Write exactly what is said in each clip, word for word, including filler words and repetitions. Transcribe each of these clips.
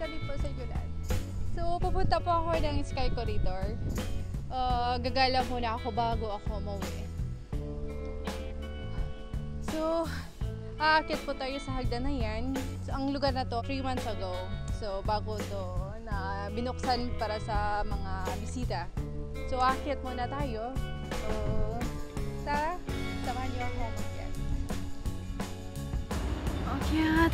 kami po sa Yulan. So, pupunta po ako ng Sky Corridor. Uh, gagala muna ako bago ako mauwi. So, aakit po tayo sa hagdan na yan. So, ang lugar na to, three months ago. So, bago to na binuksan para sa mga bisita. So, aakit muna tayo. So, tara, samahan niyo ako mag-akyat. Akyat!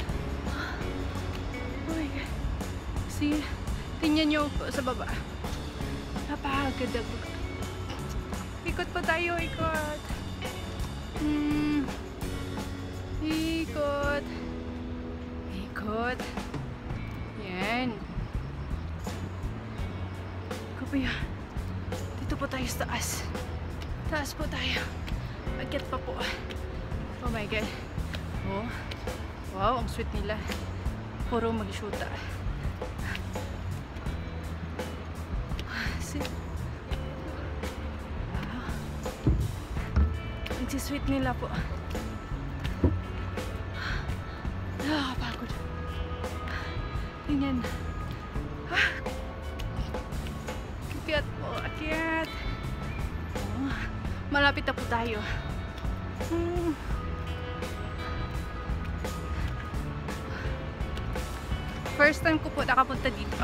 Oh my God. See, tingnan niyo po sa baba. Napakaganda po. Ikot po tayo, ikot. Hmm. Ikot. Ikot. Yan. Ikot po yan. Dito po tayo sa taas. Taas po tayo. Akyat pa po. Oh my God. Oh. Wow, ang sweet nila. Puro mag-shoota. See? Wow. Ang sweet nila po. Nakakapagod. Tingnan. Ah. Akyat po, akyat. Oh. Malapit na po tayo. Hmm. First time ko po nakapunta dito.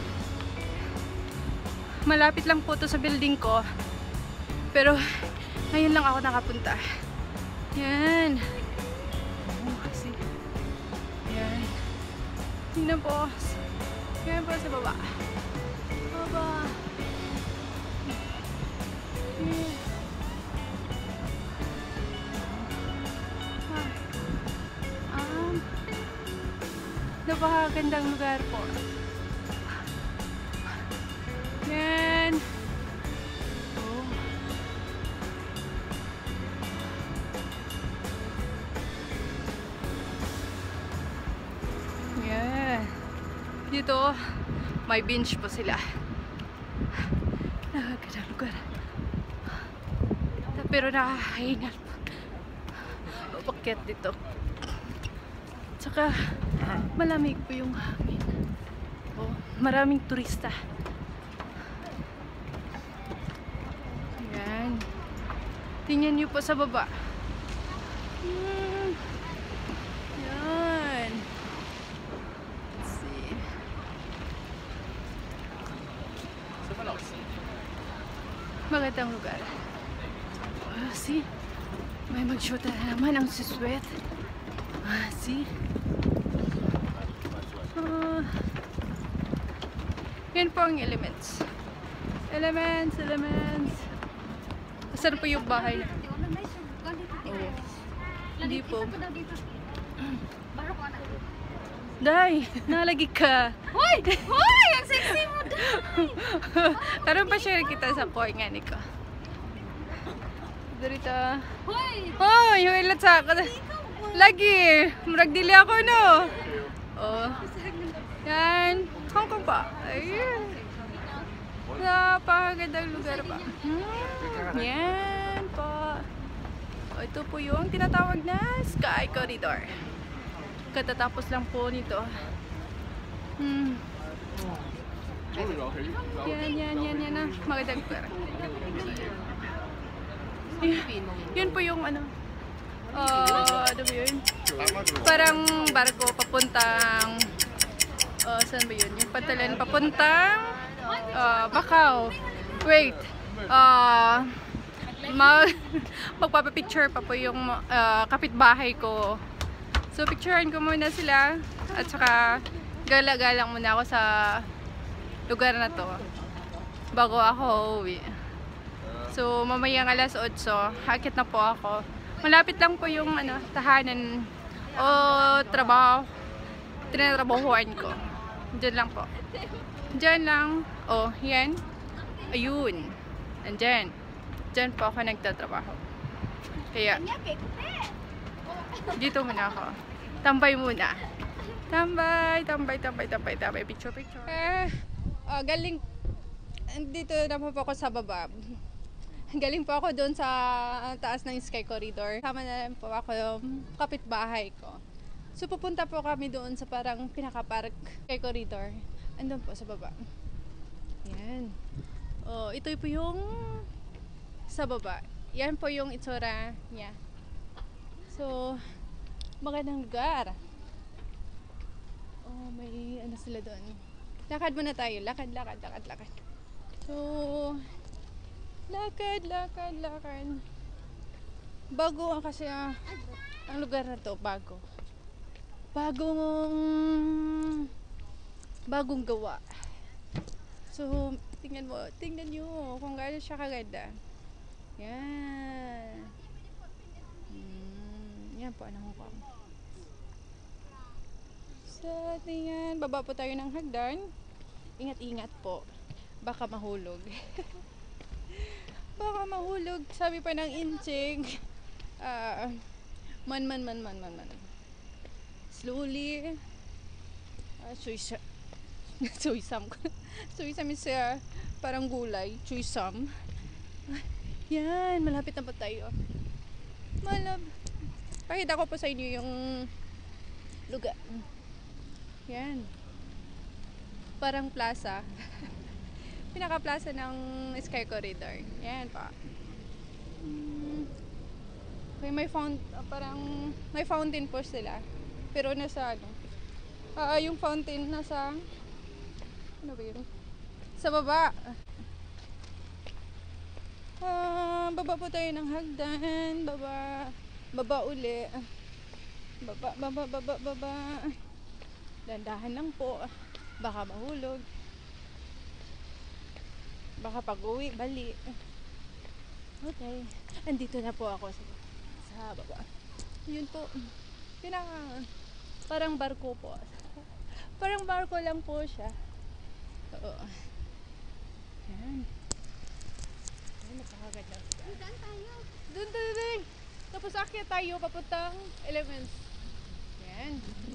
Malapit lang po to sa building ko. Pero ngayon lang ako nakapunta. Yan. Oh, kasi. Yan. Tingnan po. Yan po sa baba. Baba. Yan. Um, napakagandang lugar po. Yan. Oh. Yan. Dito, may bench po sila. Nakagandang lugar. Pero nakakahingal po. Pakyat dito. Tsaka, malamig po yung hangin. Oh, maraming turista. Yan. Tingnan niyo po sa baba. Hmm. Yan. Let's see. Magandang lugar. Oh, see? May mag-shoot na naman ang siswet. Ah, see? Uh, yan po ang elements. Elements, elements. Saan po yung bahay? Oh. Hindi po. Day, nalagi ka. Hoy! Hoy! Ang sexy mo, Day! Tarong pa share kita sa core nga ni ko. Darita. Hoy! Hoy, yung ilat sa ako. Lagi! Murag dili ako, no? Oh. Yan. Hong Kong pa. Ayun. Napakagandang lugar pa. Hmm. Yan po. O, ito po yung tinatawag na Sky Corridor. Katatapos lang po nito. Hmm. Yan, yan, yan, yan na. Magandang lugar. Yun po yung ano. Uh, ano ba yun? Parang barko papuntang uh, saan ba yun? Yung patalan papuntang uh, Macau. Wait. Uh, mag magpapapicture pa po yung uh, kapitbahay ko. So picturean ko muna sila. At saka gala-galang muna ako sa lugar na to bago ako uwi. So mamayang alas otso, hakit na po ako. Malapit lang po yung ano, tahanan o trabaho, tinatrabahuan ko. Diyan lang po. Diyan lang. Oh, yan. Ayun. Andyan. Diyan po ako nagtatrabaho. Kaya, dito muna ako. Tambay muna. Tambay, tambay, tambay, tambay, tambay. Picture, picture. Eh, uh, galing, dito naman po ako sa baba. Galing po ako doon sa taas ng Sky Corridor. Kasama na rin po ako yung kapitbahay ko. So, pupunta po kami doon sa parang pinaka-park kay corridor. Andun po sa baba. Yan. Oh, ito po yung sa baba. Yan po yung itsura niya. So, magandang lugar. Oh, may ano sila doon. Lakad muna tayo. Lakad, lakad, lakad, lakad. So, lakad, lakad, lakad. Bago ang kasi ah, ang lugar na to, bago. Bagong bagong gawa. So, tingnan mo, tingnan nyo kung gaano siya kaganda. Yan. Hmm, yan po, anong Hong Kong. So, tingnan, baba po tayo ng hagdan. Ingat-ingat po. Baka mahulog. Baka mahulog. Sabi pa ng inching. Ah, man, man, man, man, man, man. Slowly. Uh, suisa. Suisam. Suisam is uh, parang gulay. Suisam. Yan, malapit na po tayo. Malap. Pakita ko po sa inyo yung lugar. Yan. Parang plaza. Pinaka-plaza ng Sky Corridor. Yan pa. Hmm. Okay, may fountain, parang may fountain po sila. Pero nasa ano? Ah, uh, yung fountain nasa ano ba yun? Sa baba. Ah, baba po tayo ng hagdan. Baba. Baba uli. Baba, baba, baba, baba. Dandahan lang po. Baka mahulog. Baka pag-uwi, bali. Okay. Andito na po ako sa, sa baba. Yun po. Pinaka, parang barko po. Parang barko lang po siya. Oo. Yan. Ay, napakaganda. Saan tayo? Doon, doon, doon. Tapos akyat tayo papuntang Elements. Yan.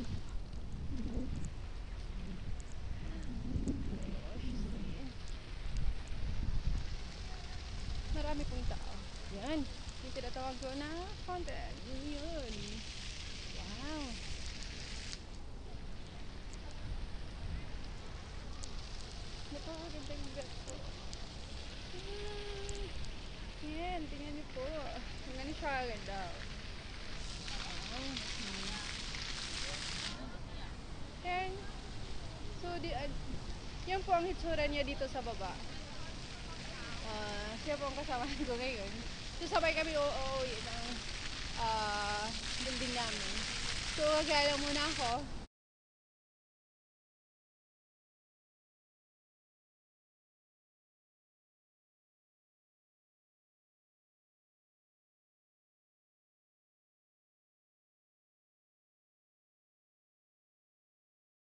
Marami pong tao. Yan. Yung tinatawag ko na fountain. Yun. Wow. Napakagandang lugar po. Hmm. Yan. Tingnan niyo po. Tingnan niyo siya aganda. Wow. Hmm. Yan. So, di, uh, yan po ang hitsura niya dito sa baba. Uh, siya po ang kasama ko ngayon. So, sabay kami uuwi ng uh, building namin. So, gala muna ako.